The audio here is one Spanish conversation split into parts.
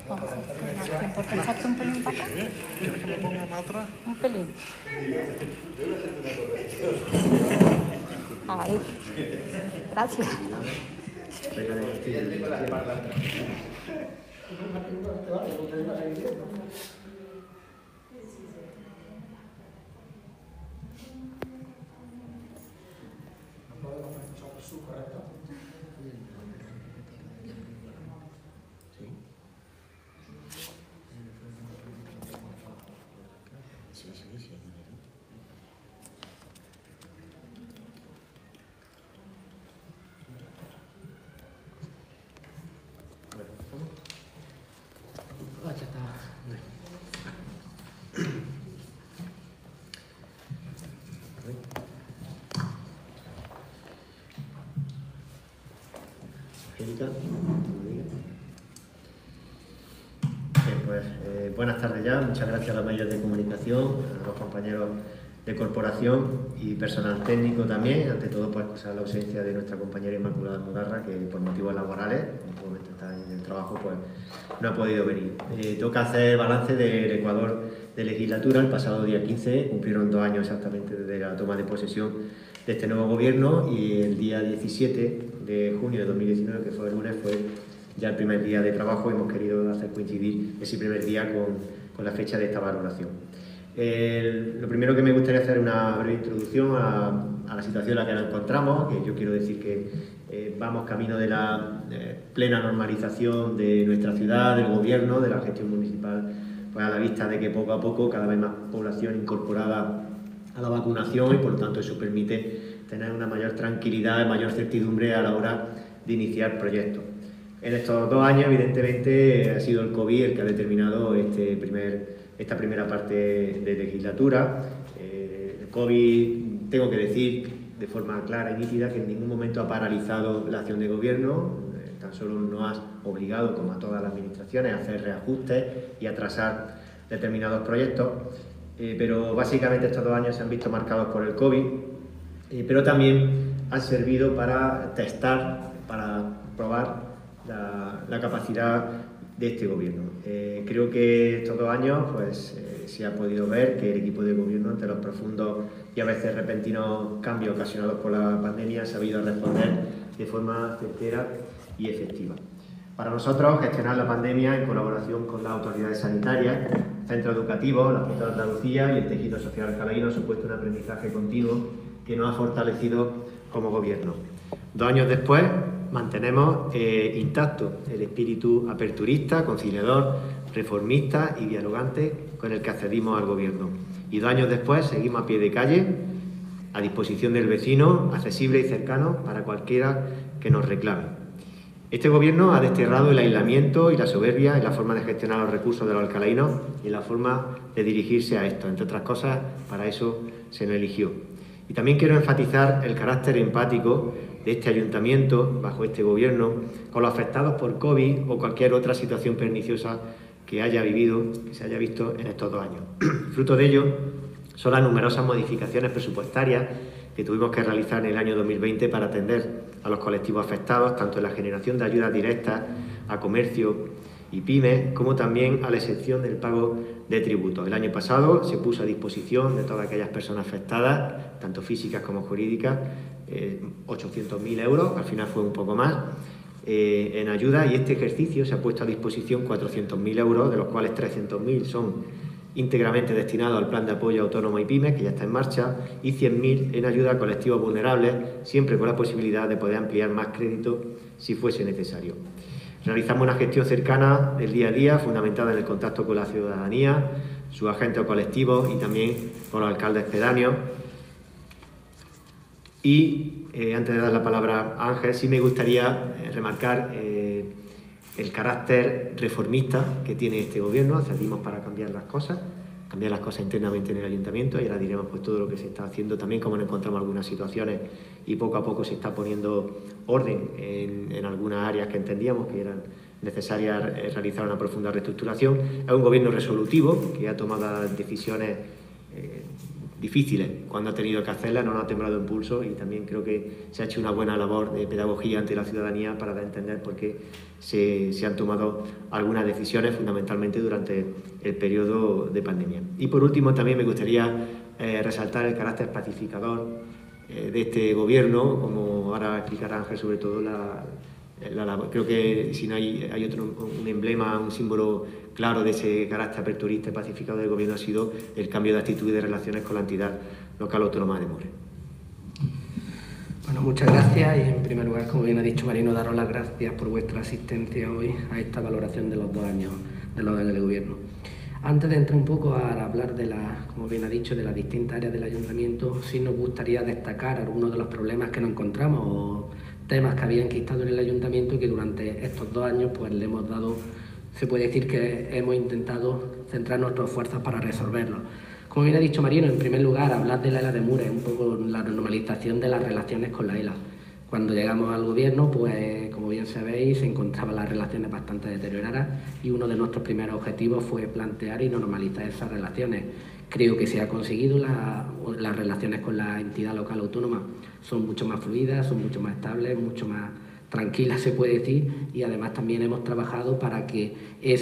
¿Te importa echarte un pelín para acá? ¿Quieres que me ponga más atrás? Un pelín. Ahí. Gracias. Buenas tardes ya, muchas gracias a los medios de comunicación, a los compañeros de corporación y personal técnico también. Ante todo, pues excusar la ausencia de nuestra compañera Inmaculada Mugarra, que por motivos laborales, en este momento está en el trabajo, pues no ha podido venir. Toca hacer balance del Ecuador de legislatura. El pasado día 15 cumplieron 2 años exactamente desde la toma de posesión de este nuevo gobierno, y el día 17 de junio de 2019, que fue el lunes, fue ya el primer día de trabajo. Hemos querido hacer coincidir ese primer día con la fecha de esta valoración. Lo primero que me gustaría hacer es una breve introducción a la situación en la que nos encontramos, que yo quiero decir que vamos camino de la plena normalización de nuestra ciudad, del gobierno, de la gestión municipal, pues a la vista de que poco a poco cada vez más población incorporada a la vacunación, y por lo tanto eso permite tener una mayor tranquilidad, mayor certidumbre a la hora de iniciar proyectos. En estos 2 años, evidentemente, ha sido el COVID el que ha determinado esta primera parte de legislatura. El COVID, tengo que decir de forma clara y nítida, que en ningún momento ha paralizado la acción de gobierno, tan solo nos ha obligado, como a todas las administraciones, a hacer reajustes y atrasar determinados proyectos. Pero básicamente estos 2 años se han visto marcados por el COVID, pero también han servido para testar, para probar la capacidad de este gobierno. Creo que estos 2 años pues, se ha podido ver que el equipo de gobierno, ante los profundos y a veces repentinos cambios ocasionados por la pandemia, ha sabido responder de forma certera y efectiva. Para nosotros, gestionar la pandemia en colaboración con las autoridades sanitarias, centros educativos, la Junta de Andalucía y el tejido social alcalaíno ha supuesto un aprendizaje continuo que nos ha fortalecido como gobierno. 2 años después, mantenemos intacto el espíritu aperturista, conciliador, reformista y dialogante con el que accedimos al gobierno. Y 2 años después seguimos a pie de calle, a disposición del vecino, accesible y cercano para cualquiera que nos reclame. Este gobierno ha desterrado el aislamiento y la soberbia en la forma de gestionar los recursos de los alcalaínos y en la forma de dirigirse a esto. Entre otras cosas, para eso se nos eligió. Y también quiero enfatizar el carácter empático de este ayuntamiento, bajo este gobierno, con los afectados por COVID o cualquier otra situación perniciosa que haya vivido, que se haya visto en estos 2 años. Fruto de ello son las numerosas modificaciones presupuestarias que tuvimos que realizar en el año 2020 para atender a los colectivos afectados, tanto en la generación de ayudas directas a comercio y pymes, como también a la exención del pago de tributos. El año pasado se puso a disposición de todas aquellas personas afectadas, tanto físicas como jurídicas, 800.000 euros, al final fue un poco más, en ayuda, y este ejercicio se ha puesto a disposición 400.000 euros, de los cuales 300.000 son íntegramente destinados al plan de apoyo autónomo y pymes, que ya está en marcha, y 100.000 en ayuda a colectivos vulnerables, siempre con la posibilidad de poder ampliar más crédito si fuese necesario. Realizamos una gestión cercana del día a día, fundamentada en el contacto con la ciudadanía, sus agentes o colectivos y también con los alcaldes pedáneos. Y antes de dar la palabra a Ángel, sí me gustaría remarcar el carácter reformista que tiene este gobierno. Accedimos para cambiar las cosas internamente en el ayuntamiento, y ahora diremos pues todo lo que se está haciendo, también como nos encontramos algunas situaciones y poco a poco se está poniendo orden en algunas áreas que entendíamos que eran necesarias realizar una profunda reestructuración. Es un gobierno resolutivo que ha tomado decisiones difíciles cuando ha tenido que hacerlas, no nos ha temblado el pulso, y también creo que se ha hecho una buena labor de pedagogía ante la ciudadanía para dar a entender por qué se han tomado algunas decisiones, fundamentalmente durante el periodo de pandemia. Y por último, también me gustaría resaltar el carácter pacificador de este gobierno, como ahora explicará Ángel, sobre todo creo que si no hay un emblema, un símbolo claro de ese carácter aperturista y pacificador del gobierno, ha sido el cambio de actitud y de relaciones con la entidad local autónoma de Mure. Bueno, muchas gracias, y en primer lugar, como bien ha dicho Marino, daros las gracias por vuestra asistencia hoy a esta valoración de los 2 años del gobierno. Antes de entrar un poco a hablar como bien ha dicho, de las distintas áreas del ayuntamiento, sí nos gustaría destacar algunos de los problemas que nos encontramos o temas que habían enquistado en el ayuntamiento y que durante estos 2 años pues le hemos dado, se puede decir que hemos intentado centrar nuestras fuerzas para resolverlos. Como bien ha dicho Marino, en primer lugar, hablar de la ELA de Mure, un poco la normalización de las relaciones con la ELA. Cuando llegamos al gobierno, pues como bien sabéis, se encontraban las relaciones bastante deterioradas, y uno de nuestros primeros objetivos fue plantear y normalizar esas relaciones. Creo que se ha conseguido, las relaciones con la entidad local autónoma son mucho más fluidas, son mucho más estables, mucho más tranquilas, se puede decir, y además también hemos trabajado para que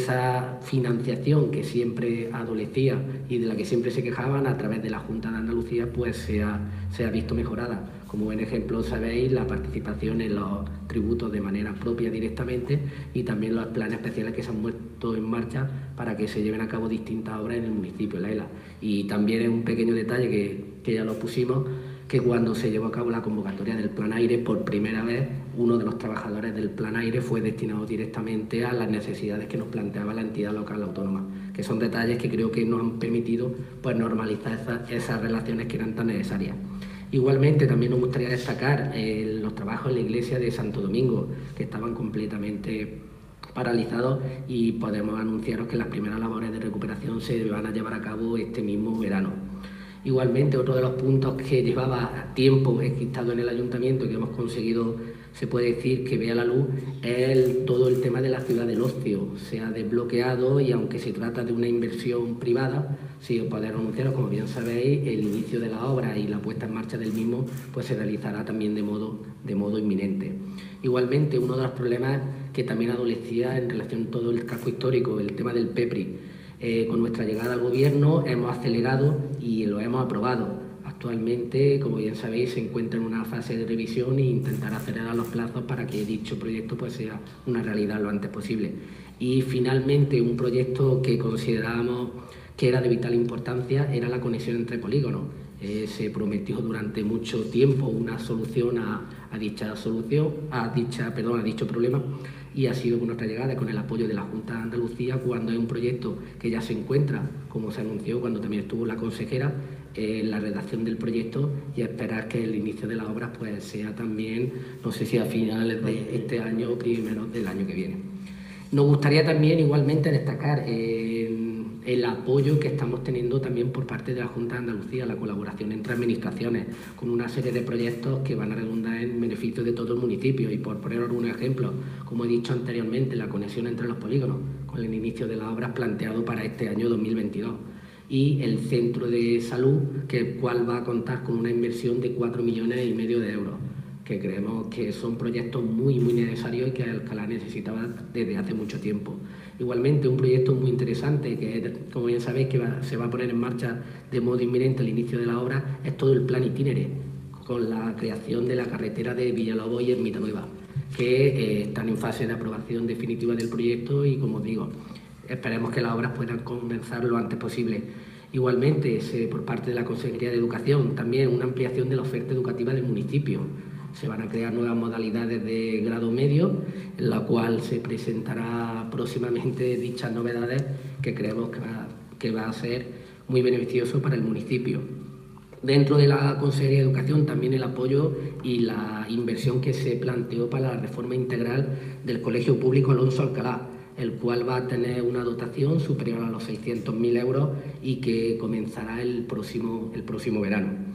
esa financiación que siempre adolecía y de la que siempre se quejaban a través de la Junta de Andalucía pues sea visto mejorada. Como buen ejemplo sabéis, la participación en los tributos de manera propia directamente, y también los planes especiales que se han puesto en marcha para que se lleven a cabo distintas obras en el municipio, la ELA. Y también es un pequeño detalle que ya lo pusimos, que cuando se llevó a cabo la convocatoria del Plan Aire, por primera vez uno de los trabajadores del Plan Aire fue destinado directamente a las necesidades que nos planteaba la entidad local autónoma, que son detalles que creo que nos han permitido pues normalizar esas relaciones que eran tan necesarias. Igualmente también nos gustaría destacar los trabajos en la iglesia de Santo Domingo, que estaban completamente paralizados, y podemos anunciaros que las primeras labores de recuperación se van a llevar a cabo este mismo verano. Igualmente, otro de los puntos que llevaba tiempo enquistado en el ayuntamiento y que hemos conseguido, se puede decir, que vea la luz, es todo el tema de la ciudad del ocio. Se ha desbloqueado, y aunque se trata de una inversión privada, sí os podré anunciaros, como bien sabéis, el inicio de la obra y la puesta en marcha del mismo pues se realizará también de modo inminente. Igualmente, uno de los problemas que también adolecía en relación a todo el casco histórico, el tema del PEPRI. Con nuestra llegada al gobierno hemos acelerado y lo hemos aprobado. Actualmente, como bien sabéis, se encuentra en una fase de revisión e intentar acelerar los plazos para que dicho proyecto pues sea una realidad lo antes posible. Y finalmente, un proyecto que considerábamos que era de vital importancia era la conexión entre polígonos. Se prometió durante mucho tiempo una solución a dicho problema, y ha sido con nuestra llegada, con el apoyo de la Junta de Andalucía, cuando es un proyecto que ya se encuentra, como se anunció cuando también estuvo la consejera, en la redacción del proyecto, y esperar que el inicio de las obras pues sea también, no sé si a finales de este año o primeros del año que viene. Nos gustaría también igualmente destacar el apoyo que estamos teniendo también por parte de la Junta de Andalucía, la colaboración entre administraciones, con una serie de proyectos que van a redundar en beneficio de todo el municipio. Y por poner algunos ejemplos, como he dicho anteriormente, la conexión entre los polígonos, con el inicio de las obras planteado para este año 2022. Y el centro de salud, el cual va a contar con una inversión de 4,5 millones de euros, que creemos que son proyectos muy necesarios y que Alcalá necesitaba desde hace mucho tiempo. Igualmente, un proyecto muy interesante, que como bien sabéis que se va a poner en marcha de modo inminente al inicio de la obra, es todo el plan itinere, con la creación de la carretera de Villalobos y Ermita Nueva, que están en fase de aprobación definitiva del proyecto, y como digo, esperemos que las obras puedan comenzar lo antes posible. Igualmente, por parte de la Consejería de Educación, también una ampliación de la oferta educativa del municipio. Se van a crear nuevas modalidades de grado medio, en la cual se presentará próximamente dichas novedades, que creemos que va a ser muy beneficioso para el municipio. Dentro de la Consejería de Educación, también el apoyo y la inversión que se planteó para la reforma integral del Colegio Público Alonso Alcalá, el cual va a tener una dotación superior a los 600.000 euros y que comenzará el próximo verano.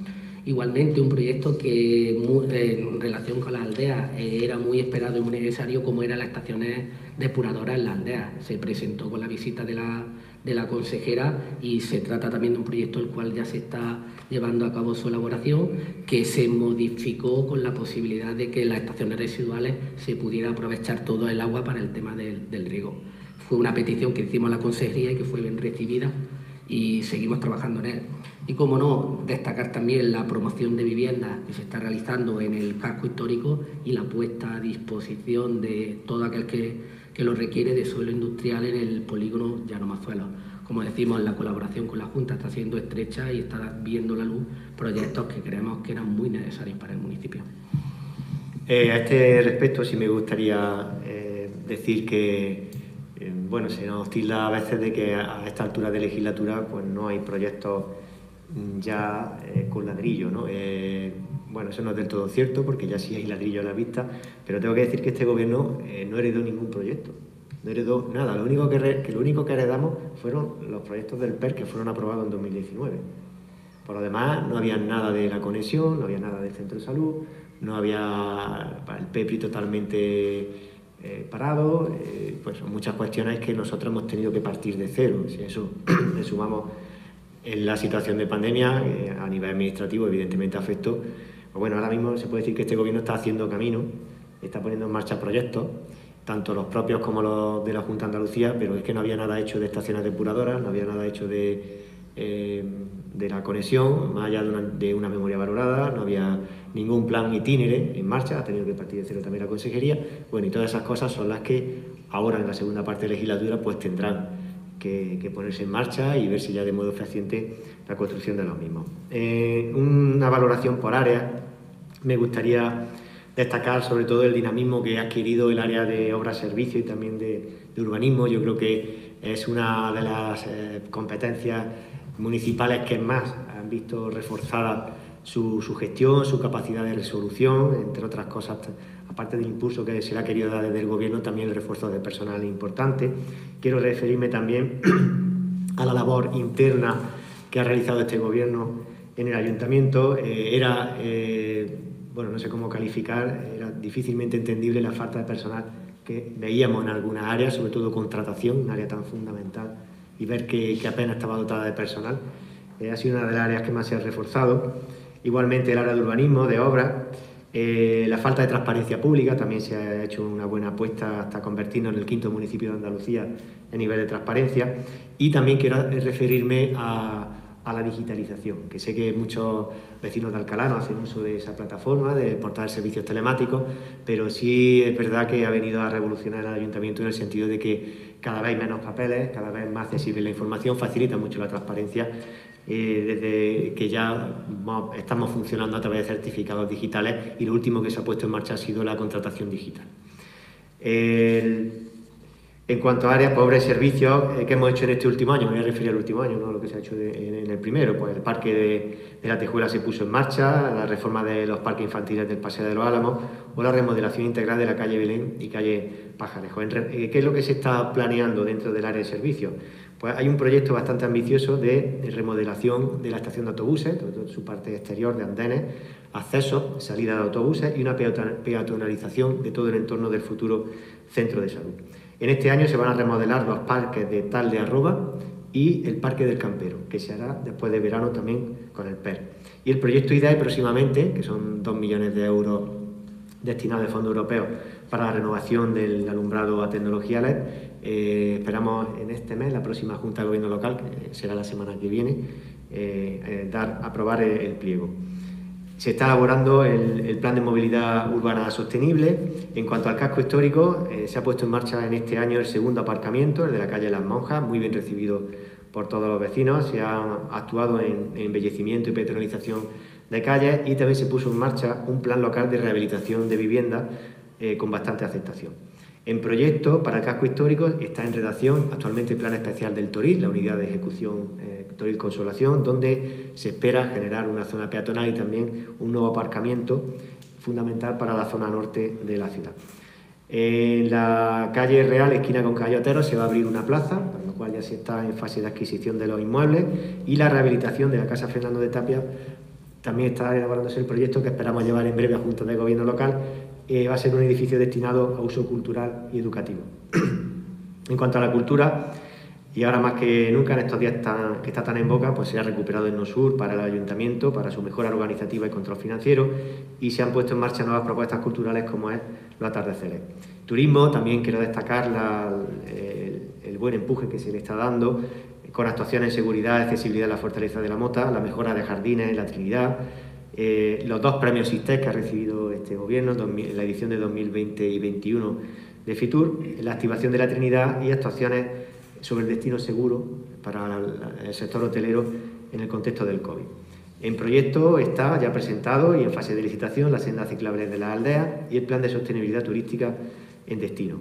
Igualmente, un proyecto que en relación con las aldeas era muy esperado y muy necesario, como eran las estaciones depuradoras en las aldeas. Se presentó con la visita de la consejera y se trata también de un proyecto el cual ya se está llevando a cabo su elaboración, que se modificó con la posibilidad de que en las estaciones residuales se pudiera aprovechar todo el agua para el tema del riego. Fue una petición que hicimos a la consejería y que fue bien recibida y seguimos trabajando en él. Y como no, destacar también la promoción de viviendas que se está realizando en el casco histórico y la puesta a disposición de todo aquel que lo requiere de suelo industrial en el polígono Llano Mazuelos. Como decimos, la colaboración con la Junta está siendo estrecha y está viendo la luz proyectos que creemos que eran muy necesarios para el municipio. A este respecto sí me gustaría decir que bueno, se nos tilda a veces de que a esta altura de legislatura pues no hay proyectos ya con ladrillo, ¿no? Bueno, eso no es del todo cierto porque ya sí hay ladrillo a la vista, pero tengo que decir que este gobierno no heredó ningún proyecto, no heredó nada. Lo único que heredamos fueron los proyectos del PER que fueron aprobados en 2019. Por lo demás, no había nada de la conexión, no había nada del centro de salud, no había el PEPRI totalmente parado, pues son muchas cuestiones que nosotros hemos tenido que partir de cero. Si eso le sumamos en la situación de pandemia, a nivel administrativo evidentemente afectó. Pues bueno, ahora mismo se puede decir que este gobierno está haciendo camino, está poniendo en marcha proyectos, tanto los propios como los de la Junta de Andalucía, pero es que no había nada hecho de estaciones depuradoras, no había nada hecho de la conexión, más allá de una memoria valorada, no había ningún plan itinere en marcha, ha tenido que partir de cero también la consejería. Bueno, y todas esas cosas son las que ahora en la segunda parte de la legislatura pues tendrán que ponerse en marcha y ver si ya de modo fehaciente la construcción de los mismos. Una valoración por área, me gustaría destacar sobre todo el dinamismo que ha adquirido el área de obras, servicios y también de urbanismo. Yo creo que es una de las competencias municipales que más han visto reforzada su gestión, su capacidad de resolución, entre otras cosas, aparte del impulso que se le ha querido dar desde el Gobierno, también el refuerzo de personal importante. Quiero referirme también a la labor interna que ha realizado este Gobierno en el Ayuntamiento. Bueno, no sé cómo calificar, era difícilmente entendible la falta de personal que veíamos en algunas áreas, sobre todo contratación, un área tan fundamental, y ver que apenas estaba dotada de personal. Ha sido una de las áreas que más se ha reforzado. Igualmente el área de urbanismo, de obras, la falta de transparencia pública, también se ha hecho una buena apuesta hasta convertirnos en el 5º municipio de Andalucía en nivel de transparencia. Y también quiero referirme a la digitalización, que sé que muchos vecinos de Alcalá no hacen uso de esa plataforma, de portal de servicios telemáticos, pero sí es verdad que ha venido a revolucionar el ayuntamiento en el sentido de que cada vez menos papeles, cada vez más accesible la información, facilita mucho la transparencia, desde que ya estamos funcionando a través de certificados digitales y lo último que se ha puesto en marcha ha sido la contratación digital. En cuanto a áreas, pobres servicios, ¿qué hemos hecho en este último año? Me voy a referir al último año, no lo que se ha hecho en el primero. Pues el parque de la Tejuela se puso en marcha, la reforma de los parques infantiles del Paseo de los Álamos o la remodelación integral de la calle Belén y calle Pajarejo. ¿Qué es lo que se está planeando dentro del área de servicios? Pues hay un proyecto bastante ambicioso de remodelación de la estación de autobuses, toda su parte exterior de andenes, accesos, salida de autobuses y una peatonalización de todo el entorno del futuro centro de salud. En este año se van a remodelar los parques de Tal de Arroba y el Parque del Campero, que se hará después de verano también con el PER. Y el proyecto IDAE próximamente, que son 2 millones de euros destinados de fondos europeos para la renovación del alumbrado a tecnología LED, esperamos en este mes, la próxima Junta de Gobierno Local, que será la semana que viene, aprobar el pliego. Se está elaborando el plan de movilidad urbana sostenible. En cuanto al casco histórico, se ha puesto en marcha en este año el segundo aparcamiento, el de la calle Las Monjas, muy bien recibido por todos los vecinos. Se ha actuado en embellecimiento y peatonalización de calles y también se puso en marcha un plan local de rehabilitación de viviendas con bastante aceptación. En proyecto para el casco histórico está en redacción actualmente el Plan Especial del Toril, la unidad de ejecución Toril Consolación, donde se espera generar una zona peatonal y también un nuevo aparcamiento fundamental para la zona norte de la ciudad. En la calle Real, esquina con calle Otero, se va a abrir una plaza, para lo cual ya se está en fase de adquisición de los inmuebles, y la rehabilitación de la Casa Fernando de Tapia también está elaborándose el proyecto que esperamos llevar en breve a Junta de Gobierno local. Va a ser un edificio destinado a uso cultural y educativo. En cuanto a la cultura, y ahora más que nunca en estos días que está tan en boca, pues se ha recuperado el NOSUR para el Ayuntamiento, para su mejora organizativa y control financiero, y se han puesto en marcha nuevas propuestas culturales como es los atardeceres. Turismo, también quiero destacar el buen empuje que se le está dando con actuaciones en seguridad, accesibilidad en la Fortaleza de la Mota, la mejora de jardines en la Trinidad, los 2 premios SISTEC que ha recibido este Gobierno en la edición de 2020 y 2021 de FITUR, la activación de la Trinidad y actuaciones sobre el destino seguro para el sector hotelero en el contexto del COVID. En proyecto está ya presentado y en fase de licitación la senda ciclable de las aldeas y el plan de sostenibilidad turística en destino.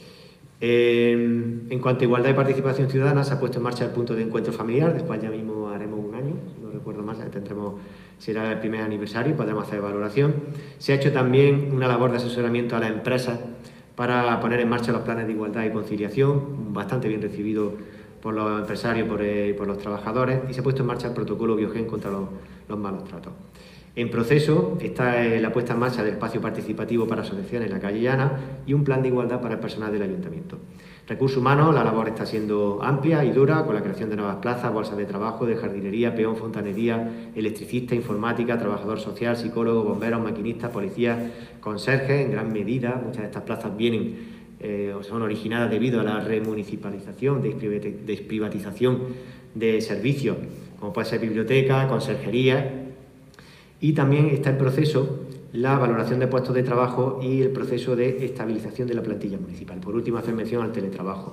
En cuanto a igualdad y participación ciudadana, se ha puesto en marcha el punto de encuentro familiar, después ya mismo haremos un año, no recuerdo más, será el primer aniversario y podremos hacer valoración. Se ha hecho también una labor de asesoramiento a las empresas para poner en marcha los planes de igualdad y conciliación, bastante bien recibido por los empresarios y por los trabajadores, y se ha puesto en marcha el protocolo Biogen contra los malos tratos. En proceso está la puesta en marcha del espacio participativo para asociaciones en la calle Llana y un plan de igualdad para el personal del Ayuntamiento. Recursos humanos, la labor está siendo amplia y dura, con la creación de nuevas plazas, bolsas de trabajo, de jardinería, peón, fontanería, electricista, informática, trabajador social, psicólogo, bomberos, maquinistas, policías, conserjes, en gran medida. Muchas de estas plazas vienen o son originadas debido a la remunicipalización, desprivatización de servicios, como puede ser biblioteca, conserjería. Y también está en proceso la valoración de puestos de trabajo y el proceso de estabilización de la plantilla municipal. Por último, hacer mención al teletrabajo.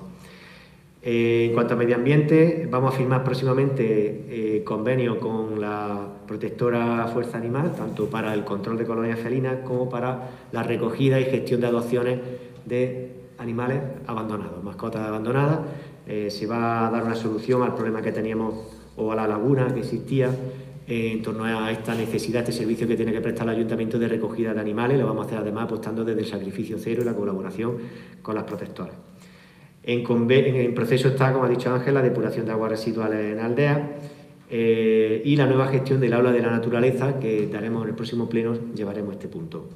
En cuanto a medio ambiente, vamos a firmar próximamente convenio con la protectora Fuerza Animal, tanto para el control de colonias felinas como para la recogida y gestión de adopciones de animales abandonados, mascotas abandonadas. Se va a dar una solución al problema que teníamos o a la laguna que existía en torno a esta necesidad, este servicio que tiene que prestar el Ayuntamiento de recogida de animales. Lo vamos a hacer además apostando desde el sacrificio cero y la colaboración con las protectoras. En proceso está, como ha dicho Ángel, la depuración de aguas residuales en aldeas y la nueva gestión del aula de la naturaleza, que daremos en el próximo pleno, llevaremos este punto.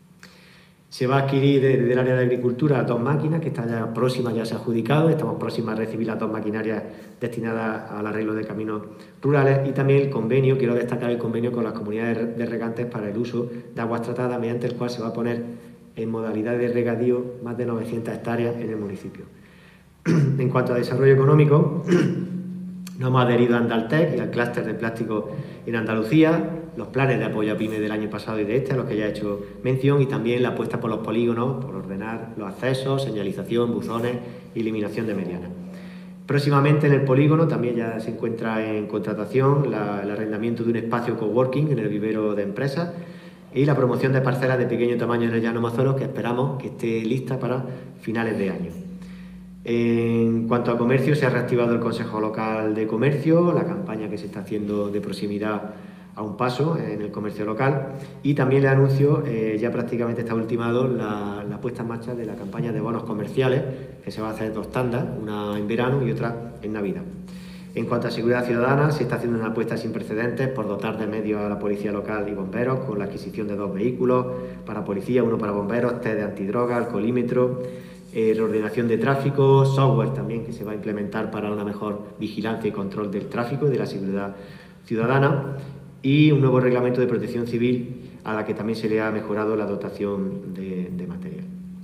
Se va a adquirir desde el área de agricultura 2 máquinas, que están ya próximas, ya se ha adjudicado, estamos próximas a recibir las 2 maquinarias destinadas al arreglo de caminos rurales, y también el convenio, quiero destacar el convenio con las comunidades de regantes para el uso de aguas tratadas, mediante el cual se va a poner en modalidad de regadío más de 900 hectáreas en el municipio. En cuanto a desarrollo económico, nos hemos adherido a Andaltec y al clúster de plástico en Andalucía, los planes de apoyo a pymes del año pasado y de este, a los que ya he hecho mención, y también la apuesta por los polígonos, por ordenar los accesos, señalización, buzones y eliminación de medianas. Próximamente en el polígono también ya se encuentra en contratación el arrendamiento de un espacio coworking en el vivero de empresas y la promoción de parcelas de pequeño tamaño en el Llano Mazuelos, que esperamos que esté lista para finales de año. En cuanto a comercio, se ha reactivado el Consejo Local de Comercio, la campaña que se está haciendo de proximidad a un paso en el comercio local, y también le anuncio, ya prácticamente está ultimado, la puesta en marcha de la campaña de bonos comerciales, que se va a hacer 2 tandas, una en verano y otra en Navidad. En cuanto a seguridad ciudadana, se está haciendo una apuesta sin precedentes por dotar de medios a la policía local y bomberos, con la adquisición de 2 vehículos para policía, 1 para bomberos, test de antidroga, alcoholímetro, reordenación de tráfico, software también que se va a implementar para una mejor vigilancia y control del tráfico y de la seguridad ciudadana, y un nuevo reglamento de protección civil a la que también se le ha mejorado la dotación de material.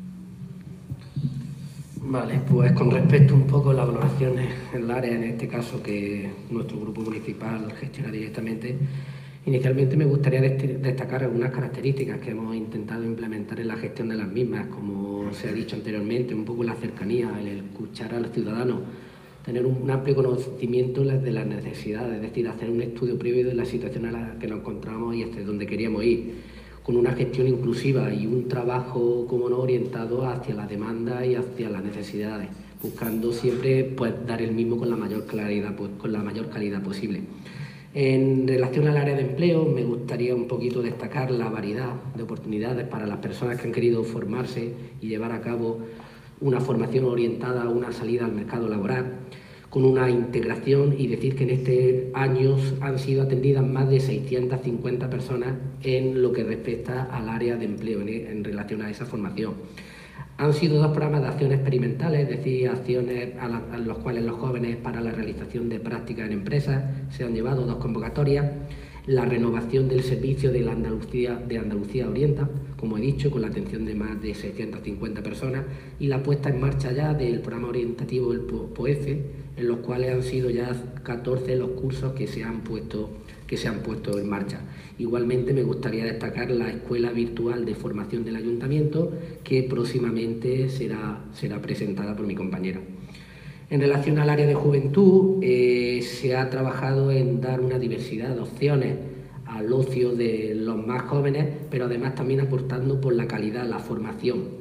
Vale, pues con respecto un poco a las valoraciones en el área, en este caso que nuestro grupo municipal gestiona directamente, inicialmente me gustaría destacar algunas características que hemos intentado implementar en la gestión de las mismas, como se ha dicho anteriormente, un poco la cercanía, el escuchar al ciudadano, tener un amplio conocimiento de las necesidades, es decir, hacer un estudio previo de la situación en la que nos encontramos y hasta donde queríamos ir, con una gestión inclusiva y un trabajo, como no, orientado hacia la demanda y hacia las necesidades, buscando siempre pues, dar el mismo con la mayor claridad, con la mayor calidad posible. En relación al área de empleo, me gustaría un poquito destacar la variedad de oportunidades para las personas que han querido formarse y llevar a cabo una formación orientada a una salida al mercado laboral, con una integración, y decir que en este año han sido atendidas más de 650 personas en lo que respecta al área de empleo en relación a esa formación. Han sido 2 programas de acciones experimentales, es decir, acciones a los cuales los jóvenes para la realización de prácticas en empresas se han llevado 2 convocatorias. La renovación del servicio de Andalucía Orienta, como he dicho, con la atención de más de 650 personas, y la puesta en marcha ya del programa orientativo del POEFE, en los cuales han sido ya 14 los cursos que se han puesto en marcha. Igualmente me gustaría destacar la Escuela Virtual de Formación del Ayuntamiento, que próximamente será presentada por mi compañera. En relación al área de juventud, se ha trabajado en dar una diversidad de opciones al ocio de los más jóvenes, pero además también aportando por la calidad, la formación.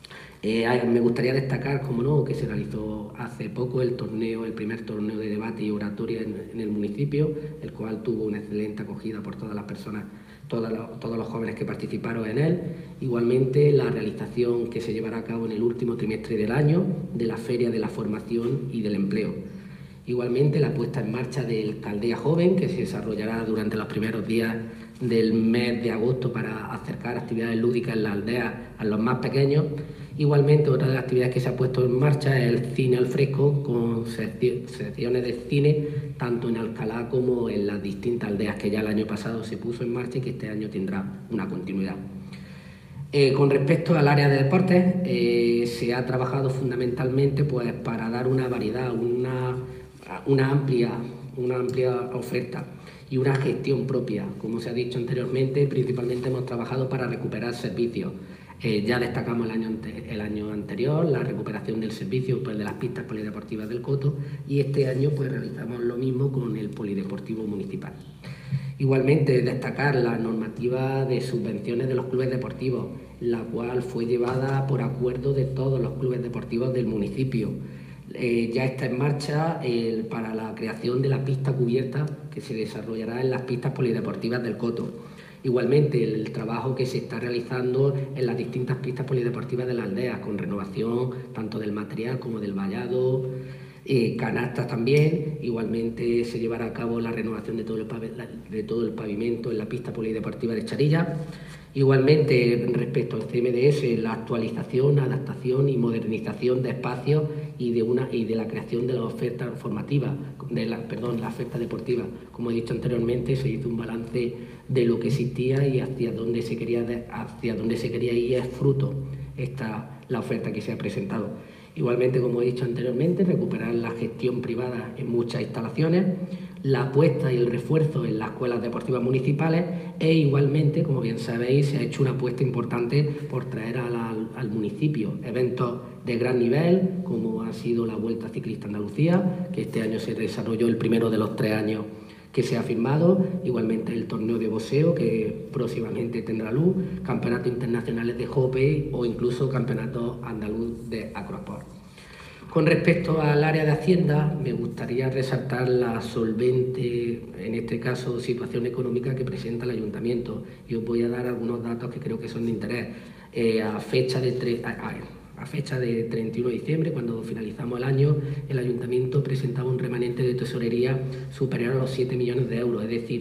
Me gustaría destacar, como no, que se realizó hace poco el primer torneo de debate y oratoria en el municipio, el cual tuvo una excelente acogida por todas las personas, todos los jóvenes que participaron en él. Igualmente, la realización que se llevará a cabo en el último trimestre del año de la Feria de la Formación y del Empleo. Igualmente, la puesta en marcha del Caldea Joven, que se desarrollará durante los primeros días del mes de agosto para acercar actividades lúdicas en las aldeas a los más pequeños. Igualmente, otra de las actividades que se ha puesto en marcha es el cine al fresco, con secciones de cine tanto en Alcalá como en las distintas aldeas, que ya el año pasado se puso en marcha y que este año tendrá una continuidad. Con respecto al área de deportes, se ha trabajado fundamentalmente pues, para dar una variedad, una amplia oferta y una gestión propia. Como se ha dicho anteriormente, principalmente hemos trabajado para recuperar servicios. Ya destacamos el año anterior la recuperación del servicio pues, de las pistas polideportivas del Coto, y este año pues, realizamos lo mismo con el polideportivo municipal. Igualmente, destacar la normativa de subvenciones de los clubes deportivos, la cual fue llevada por acuerdo de todos los clubes deportivos del municipio. Ya está en marcha para la creación de la pista cubierta que se desarrollará en las pistas polideportivas del Coto. Igualmente, el trabajo que se está realizando en las distintas pistas polideportivas de la aldea, con renovación tanto del material como del vallado, canastas también. Igualmente se llevará a cabo la renovación de todo el pavimento en la pista polideportiva de Charilla. Igualmente, respecto al CMDS, la actualización, adaptación y modernización de espacios y de la creación de la oferta formativa, la oferta deportiva. Como he dicho anteriormente, se hizo un balance de lo que existía y hacia dónde se quería ir, es fruto la oferta que se ha presentado. Igualmente, como he dicho anteriormente, recuperar la gestión privada en muchas instalaciones, la apuesta y el refuerzo en las escuelas deportivas municipales, e igualmente, como bien sabéis, se ha hecho una apuesta importante por traer al municipio eventos de gran nivel, como ha sido la Vuelta Ciclista Andalucía, que este año se desarrolló el primero de los 3 años que se ha firmado, igualmente el torneo de boxeo, que próximamente tendrá luz, campeonatos internacionales de hockey o incluso campeonato andaluz de acrosport. Con respecto al área de Hacienda, me gustaría resaltar la solvente, en este caso, situación económica que presenta el Ayuntamiento, y os voy a dar algunos datos que creo que son de interés. A fecha de 31 de diciembre, cuando finalizamos el año, el Ayuntamiento presentaba un remanente de tesorería superior a los 7 millones de euros, es decir,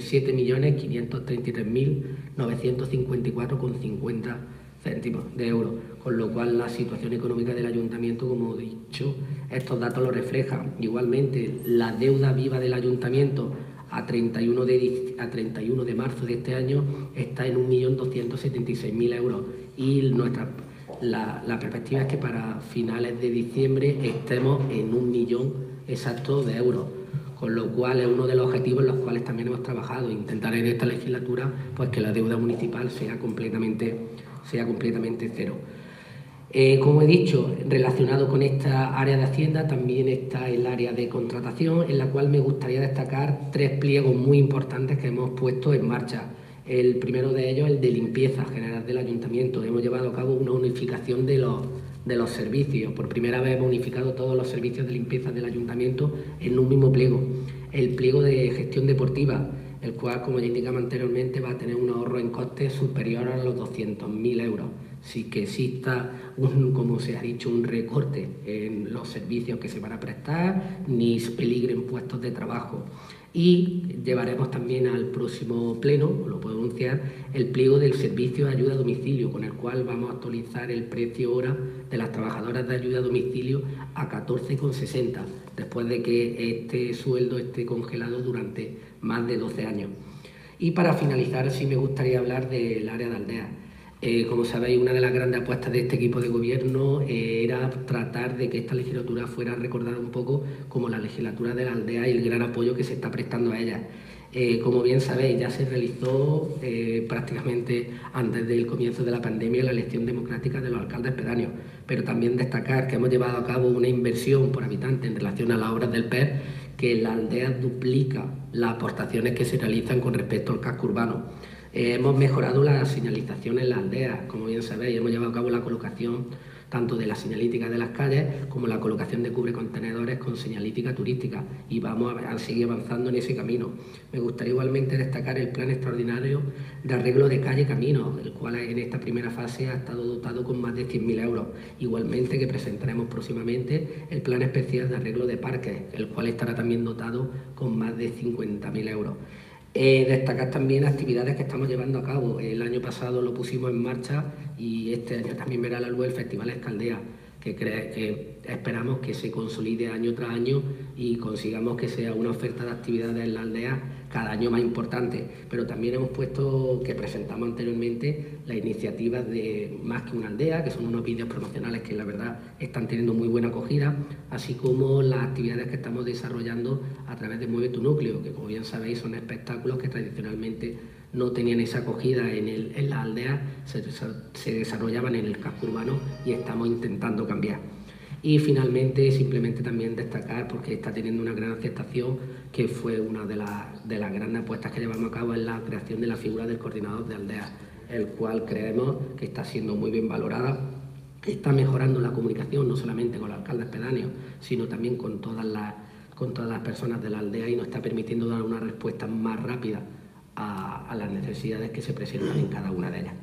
7.533.954,50 céntimos de euros, con lo cual la situación económica del Ayuntamiento, como he dicho, estos datos lo reflejan. Igualmente, la deuda viva del Ayuntamiento a 31 de marzo de este año está en 1.276.000 euros, y la perspectiva es que para finales de diciembre estemos en 1 millón exacto de euros, con lo cual es uno de los objetivos en los cuales también hemos trabajado, intentar en esta legislatura pues que la deuda municipal sea completamente cero. Como he dicho, relacionado con esta área de Hacienda también está el área de contratación, en la cual me gustaría destacar 3 pliegos muy importantes que hemos puesto en marcha. El primero de ellos, el de limpieza general del Ayuntamiento. Hemos llevado a cabo una unificación de los servicios. Por primera vez hemos unificado todos los servicios de limpieza del Ayuntamiento en un mismo pliego. El pliego de gestión deportiva, el cual, como ya indicaba anteriormente, va a tener un ahorro en costes superior a los 200.000 euros. sí que exista, como se ha dicho, un recorte en los servicios que se van a prestar, ni peligren puestos de trabajo. Y llevaremos también al próximo pleno, lo puedo anunciar, el pliego del servicio de ayuda a domicilio, con el cual vamos a actualizar el precio hora de las trabajadoras de ayuda a domicilio a 14,60, después de que este sueldo esté congelado durante más de 12 años. Y para finalizar, sí me gustaría hablar del área de aldeas. Como sabéis, una de las grandes apuestas de este equipo de gobierno era tratar de que esta legislatura fuera recordada un poco como la legislatura de la aldea y el gran apoyo que se está prestando a ella. Como bien sabéis, ya se realizó prácticamente antes del comienzo de la pandemia la elección democrática de los alcaldes pedáneos, pero también destacar que hemos llevado a cabo una inversión por habitante en relación a las obras del PER, que en la aldea duplica las aportaciones que se realizan con respecto al casco urbano. Hemos mejorado la señalización en las aldeas, como bien sabéis, hemos llevado a cabo la colocación tanto de la señalítica de las calles como la colocación de cubrecontenedores con señalítica turística y vamos a seguir avanzando en ese camino. Me gustaría igualmente destacar el plan extraordinario de arreglo de calle y caminos, el cual en esta primera fase ha estado dotado con más de 100.000 euros. Igualmente que presentaremos próximamente el plan especial de arreglo de parques, el cual estará también dotado con más de 50.000 euros. Destacar también actividades que estamos llevando a cabo. El año pasado lo pusimos en marcha y este año también verá la luz el Festival Escaldea, que esperamos que se consolide año tras año y consigamos que sea una oferta de actividades en la aldea cada año más importante. Pero también hemos puesto, que presentamos anteriormente, las iniciativas de Más que una aldea, que son unos vídeos promocionales que la verdad están teniendo muy buena acogida, así como las actividades que estamos desarrollando a través de Mueve tu Núcleo, que como bien sabéis son espectáculos que tradicionalmente no tenían esa acogida en las aldeas, se desarrollaban en el casco urbano y estamos intentando cambiar. Y finalmente, simplemente también destacar, porque está teniendo una gran aceptación, que fue una de las grandes apuestas que llevamos a cabo en la creación de la figura del coordinador de aldeas, el cual creemos que está siendo muy bien valorada, está mejorando la comunicación no solamente con los alcaldes pedáneos, sino también con todas las personas de la aldea y nos está permitiendo dar una respuesta más rápida a las necesidades que se presentan en cada una de ellas.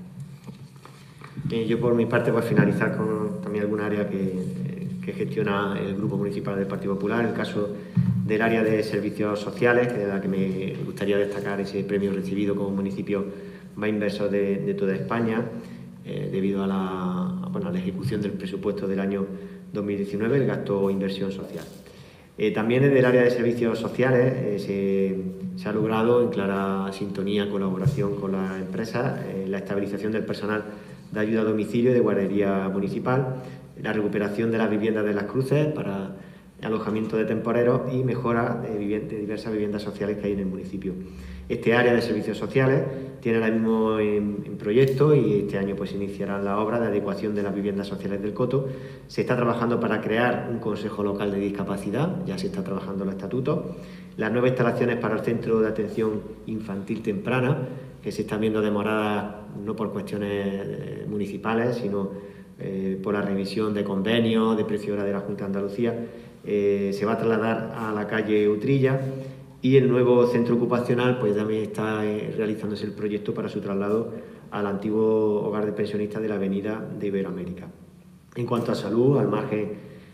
Yo por mi parte voy a finalizar con también algún área que gestiona el Grupo Municipal del Partido Popular, en el caso del área de servicios sociales, que es la que me gustaría destacar ese premio recibido como municipio más inversor de toda España, debido a la ejecución del presupuesto del año 2019, el gasto o inversión social. También desde el área de servicios sociales se ha logrado en clara sintonía, colaboración con las empresas, la estabilización del personal de ayuda a domicilio y de guardería municipal, la recuperación de las viviendas de las cruces para alojamiento de temporeros y mejora de diversas viviendas sociales que hay en el municipio. Este área de servicios sociales tiene ahora mismo en proyecto y este año pues iniciarán la obra de adecuación de las viviendas sociales del Coto. Se está trabajando para crear un consejo local de discapacidad, ya se está trabajando los estatutos. Las nuevas instalaciones para el centro de atención infantil temprana, que se están viendo demoradas no por cuestiones municipales, sino por la revisión de convenios, de precio hora de la Junta de Andalucía, se va a trasladar a la calle Utrilla y el nuevo centro ocupacional pues también está realizándose el proyecto para su traslado al antiguo hogar de pensionistas de la avenida de Iberoamérica. En cuanto a salud, al margen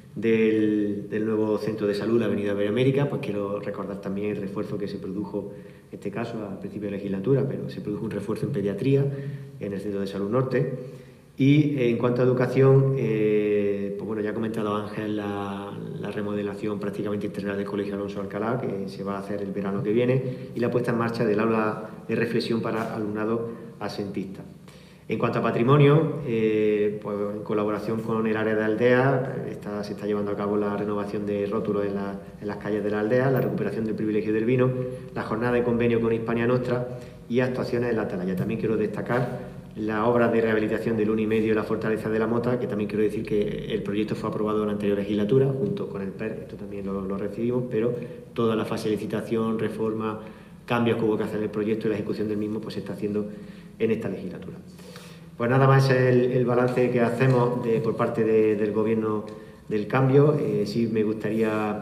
del nuevo centro de salud, la avenida Iberoamérica, pues quiero recordar también el refuerzo que se produjo, en este caso al principio de legislatura, pero se produjo un refuerzo en pediatría en el centro de salud norte. Y en cuanto a educación, pues bueno, ya ha comentado Ángel la remodelación prácticamente integral del Colegio Alonso Alcalá, que se va a hacer el verano que viene, y la puesta en marcha del aula de reflexión para alumnado asentista. En cuanto a patrimonio, pues en colaboración con el área de aldea, se está llevando a cabo la renovación de rótulos en las calles de la aldea, la recuperación del privilegio del vino, la jornada de convenio con Hispania Nostra y actuaciones en la atalaya. También quiero destacar la obra de rehabilitación del 1,5 y la fortaleza de la Mota, que también quiero decir que el proyecto fue aprobado en la anterior legislatura, junto con el PER, esto también lo recibimos, pero toda la fase de licitación, reforma, cambios que hubo que hacer en el proyecto y la ejecución del mismo, pues se está haciendo en esta legislatura. Pues nada más el balance que hacemos por parte del Gobierno del Cambio. Sí me gustaría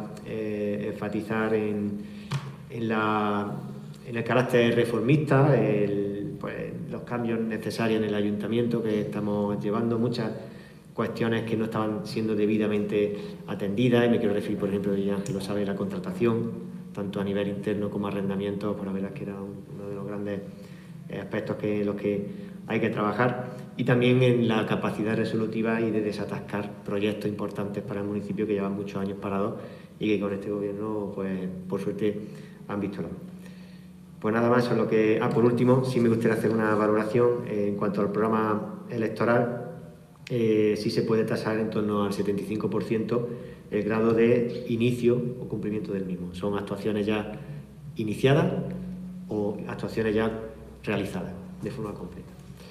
enfatizar en el carácter reformista, pues, los cambios necesarios en el ayuntamiento, que estamos llevando muchas cuestiones que no estaban siendo debidamente atendidas, y me quiero referir, por ejemplo, y Ángel lo sabe, la contratación, tanto a nivel interno como arrendamiento, pues la verdad es que era uno de los grandes aspectos en los que hay que trabajar, y también en la capacidad resolutiva y de desatascar proyectos importantes para el municipio que llevan muchos años parados y que con este gobierno, pues por suerte, han visto la luz. Pues nada más, eso es lo que... por último, sí me gustaría hacer una valoración en cuanto al programa electoral. Sí se puede tasar en torno al 75% el grado de inicio o cumplimiento del mismo. Son actuaciones ya iniciadas o actuaciones ya realizadas de forma completa.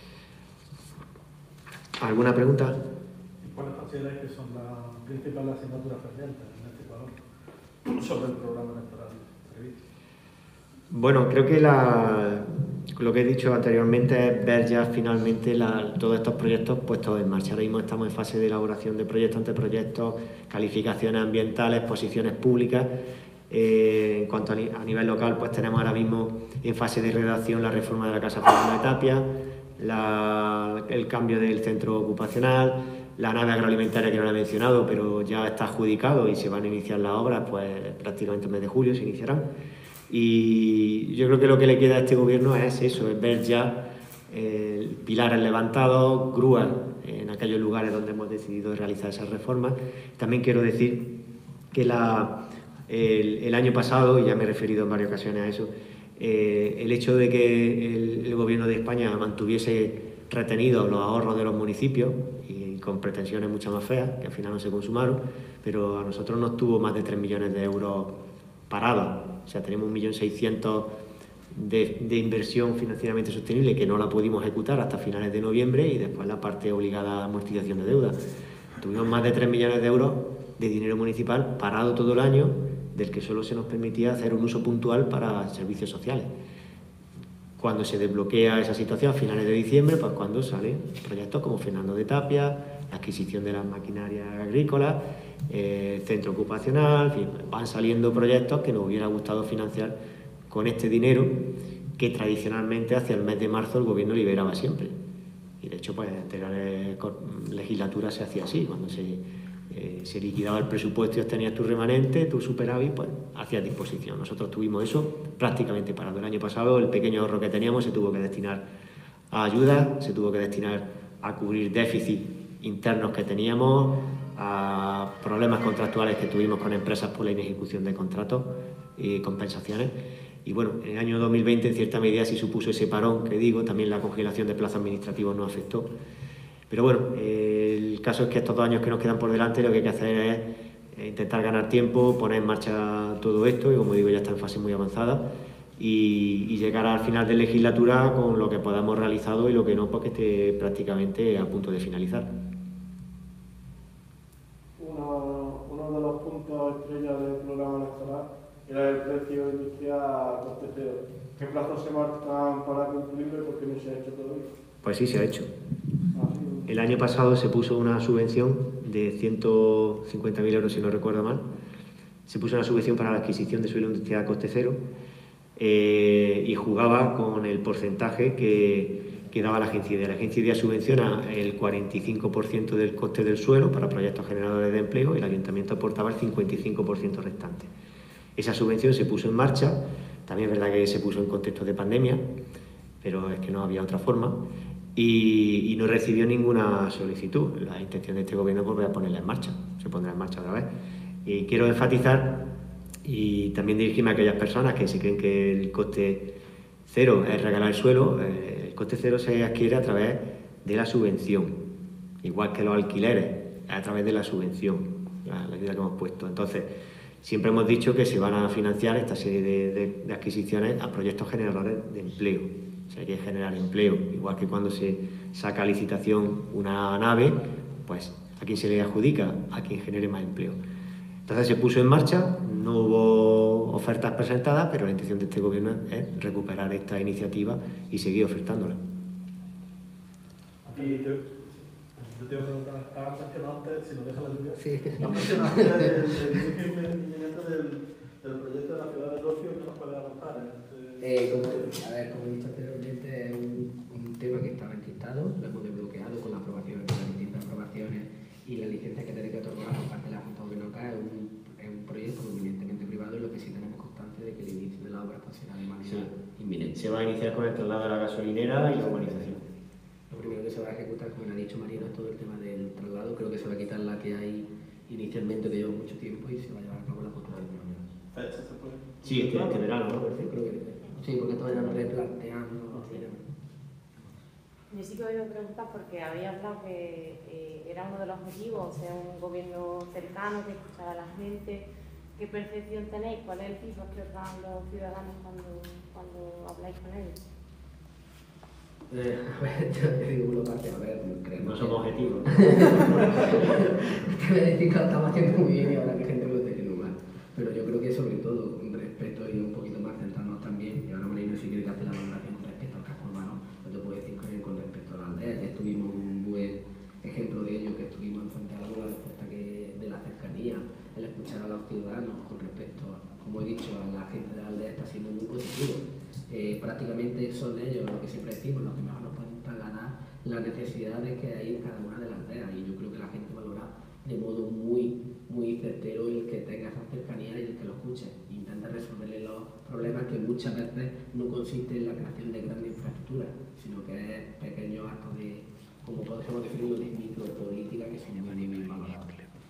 ¿Alguna pregunta? ¿Cuáles consideráis que son las principales asignaturas pendientes en este balón sobre el programa electoral previsto? Bueno, creo que lo que he dicho anteriormente es ver ya finalmente todos estos proyectos puestos en marcha. Ahora mismo estamos en fase de elaboración de proyectos, anteproyectos, calificaciones ambientales, posiciones públicas. En cuanto a nivel local, pues tenemos ahora mismo en fase de redacción la reforma de la Casa Fernando de Tapia, el cambio del centro ocupacional, la nave agroalimentaria que no la he mencionado, pero ya está adjudicado y se van a iniciar las obras, pues prácticamente en el mes de julio se iniciarán. Y yo creo que lo que le queda a este gobierno es eso, es ver ya pilares levantados, grúas en aquellos lugares donde hemos decidido realizar esas reformas. También quiero decir que el año pasado, y ya me he referido en varias ocasiones a eso, el hecho de que el gobierno de España mantuviese retenidos los ahorros de los municipios y con pretensiones mucho más feas, que al final no se consumaron, pero a nosotros nos tuvo más de 3 millones de euros parados. O sea, tenemos 1.600.000 de inversión financieramente sostenible que no la pudimos ejecutar hasta finales de noviembre, y después la parte obligada a amortización de deuda. Tuvimos más de 3 millones de euros de dinero municipal parado todo el año, del que solo se nos permitía hacer un uso puntual para servicios sociales. Cuando se desbloquea esa situación a finales de diciembre, pues cuando salen proyectos como Fernando de Tapia, la adquisición de las maquinarias agrícolas, centro ocupacional, en fin, van saliendo proyectos que nos hubiera gustado financiar con este dinero que tradicionalmente hacia el mes de marzo el gobierno liberaba siempre. Y de hecho, pues en anteriores legislaturas se hacía así, cuando se liquidaba el presupuesto y obtenías tu remanente, tu superávit, pues hacías disposición. Nosotros tuvimos eso prácticamente parado. El año pasado el pequeño ahorro que teníamos se tuvo que destinar a ayudas, se tuvo que destinar a cubrir déficits internos que teníamos, a problemas contractuales que tuvimos con empresas por la inejecución de contratos y compensaciones. Y bueno, en el año 2020 en cierta medida sí supuso ese parón que digo, también la congelación de plazos administrativos nos afectó. Pero bueno, el caso es que estos 2 años que nos quedan por delante lo que hay que hacer es intentar ganar tiempo, poner en marcha todo esto, y como digo ya está en fase muy avanzada, y llegar al final de legislatura con lo que podamos realizado y lo que no, porque esté prácticamente a punto de finalizar. Uno de los puntos estrella del programa electoral era el precio industrial a coste cero. ¿Qué plazos se marcan para cumplirlo y por qué no se ha hecho todavía? Pues sí, se ha hecho. El año pasado se puso una subvención de 150.000 euros, si no recuerdo mal. Se puso una subvención para la adquisición de suelo industrial a coste cero, y jugaba con el porcentaje que daba la Agencia IDEA. La Agencia IDEA subvenciona el 45% del coste del suelo para proyectos generadores de empleo, y el Ayuntamiento aportaba el 55% restante. Esa subvención se puso en marcha, también es verdad que se puso en contexto de pandemia, pero es que no había otra forma, y no recibió ninguna solicitud. La intención de este gobierno es volver a ponerla en marcha, se pondrá en marcha otra vez. Y quiero enfatizar y también dirigirme a aquellas personas que se creen que el coste cero es regalar el suelo. El coste cero se adquiere a través de la subvención, igual que los alquileres, a través de la subvención, la ayuda que hemos puesto. Entonces, siempre hemos dicho que se van a financiar esta serie de adquisiciones a proyectos generadores de empleo. O sea, hay que generar empleo, igual que cuando se saca a licitación una nave, pues ¿a quién se le adjudica? A quien genere más empleo. Entonces se puso en marcha, no hubo ofertas presentadas, pero la intención de este gobierno es recuperar esta iniciativa y seguir ofertándola. Y yo te iba a preguntar, has mencionado antes, si nos deja la lluvia, Sí. has mencionado antes el emprendimiento del proyecto de la ciudad del ocio, que nos puede avanzar. Como he dicho anteriormente, es un precio otorgado por parte de la Junta de Gobierno local es un proyecto eminentemente privado, en lo que sí tenemos constancia de que el inicio de la obra pues, será de manera inminente. Se va a iniciar con el traslado de la gasolinera y la urbanización. Lo primero que se va a ejecutar, como ha dicho Marino, es todo el tema del traslado. Creo que se va a quitar la que hay inicialmente, que lleva mucho tiempo, y se va a llevar a cabo la construcción. ¿Fecha se puede? Sí, este verano, ¿no? Creo que sí, porque todavía no replanteando. Yo sí que os iba a preguntar porque había hablado que era uno de los objetivos, o sea, un gobierno cercano que escuchara a la gente. ¿Qué percepción tenéis? ¿Cuál es el feedback que os dan los ciudadanos cuando habláis con ellos? A ver, te digo una parte, a ver, creemos. No somos objetivos. Te voy a decir que lo estamos haciendo muy bien y ahora que gente lo está haciendo mal. Pero yo creo que sobre todo con respeto y un poquito más centrarnos también, y ahora Marino si quiere que hace la valoración con respecto al casco urbano, yo te puedo decir que con respecto a la aldea, ya tuvimos un buen ejemplo de ello, que estuvimos enfrentados a la respuesta de la cercanía, el escuchar a los ciudadanos con respecto, como he dicho, a la gente de la aldea está siendo muy positivo. Prácticamente son ellos lo que siempre decimos, los que mejor nos pueden trasladar las necesidades que hay en cada una de las aldeas, y yo creo que la gente valora de modo muy certero el que tenga esa cercanía y el que lo escuche, intenta resolverle los problemas que muchas veces no consiste en la creación de grandes infraestructuras, sino que es pequeños actos de, como podemos definirlo, de micropolítica que son muy valorables.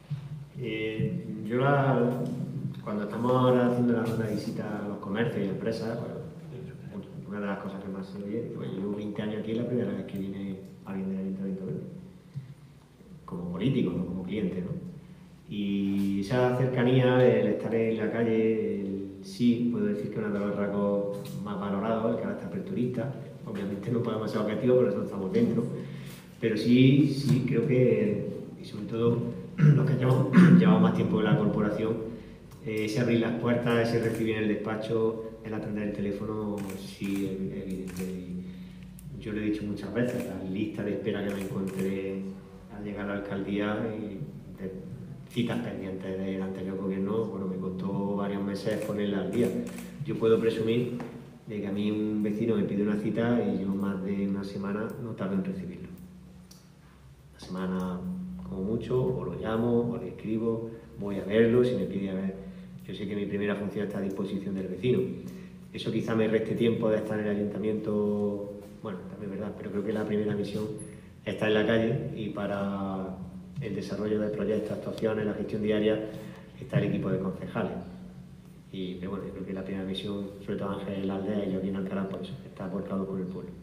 Cuando estamos ahora haciendo una visita a los comercios y empresas, pues, una de las cosas que más se oye, pues yo llevo 20 años aquí, es la primera vez que viene alguien del Ayuntamiento Verde, como político, no como cliente, ¿no? Y esa cercanía, el estar en la calle, sí, puedo decir que es uno de los rasgos más valorados, el carácter aperturista. Obviamente no podemos ser objetivos, por eso estamos dentro, pero sí creo que, y sobre todo los que llevamos más tiempo en la corporación, ese abrir las puertas, ese recibir en el despacho, el atender el teléfono, sí es evidente. Y yo lo he dicho muchas veces, la lista de espera que me encontré al llegar a la alcaldía y de citas pendientes del anterior gobierno, bueno, me costó varios meses ponerla al día. Yo puedo presumir de que a mí un vecino me pide una cita y yo más de una semana no tardo en recibirlo. Una semana como mucho, o lo llamo, o le escribo, voy a verlo, si me pide a ver. Yo sé que mi primera función está a disposición del vecino. Eso quizá me reste tiempo de estar en el ayuntamiento, bueno, también es verdad, pero creo que la primera misión está en la calle, y para el desarrollo de proyectos, actuaciones, la gestión diaria, está el equipo de concejales. Pero bueno, yo creo que la primera misión, sobre todo Ángel en la aldea y yo aquí en Alcalá, pues está volcado con el pueblo.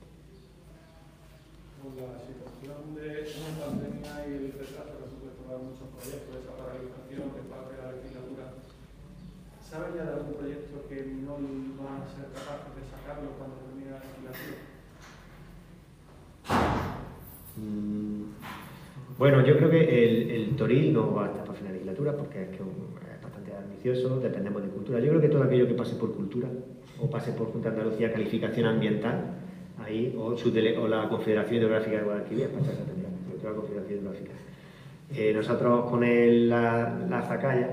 Con la situación de la pandemia y el retraso que ha supuesto para muchos proyectos, esa paralización de parte de la legislatura, ¿saben ya de algún proyecto que no van a ser capaces de sacarlo cuando termine la legislatura? Bueno, yo creo que el Toril no va a estar para fin de legislatura porque es que es bastante ambicioso, dependemos de cultura. Yo creo que todo aquello que pase por cultura o pase por Junta de Andalucía, calificación ambiental, ahí, o la Confederación Hidrográfica de Guadalquivir, la Confederación Hidrográfica. Nosotros con la Zacalla,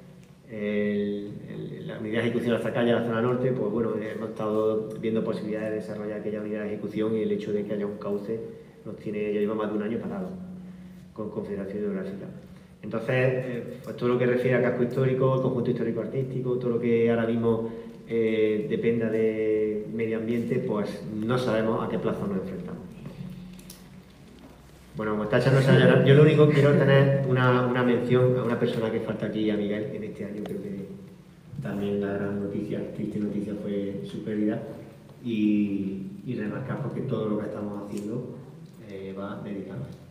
la unidad de ejecución de la Zacalla, la zona norte, pues bueno, hemos estado viendo posibilidades de desarrollar aquella unidad de ejecución, y el hecho de que haya un cauce ya lleva más de un año parado con Confederación Hidrográfica. Entonces, pues todo lo que refiere a casco histórico, conjunto histórico-artístico, todo lo que ahora mismo dependa de medio ambiente, pues no sabemos a qué plazo nos enfrentamos. Bueno, como está echando esa, yo lo único que quiero tener una mención a una persona que falta aquí, a Miguel, en este año. Creo que también la gran noticia, triste noticia, fue su pérdida, y remarcar porque todo lo que estamos haciendo va dedicado a esto.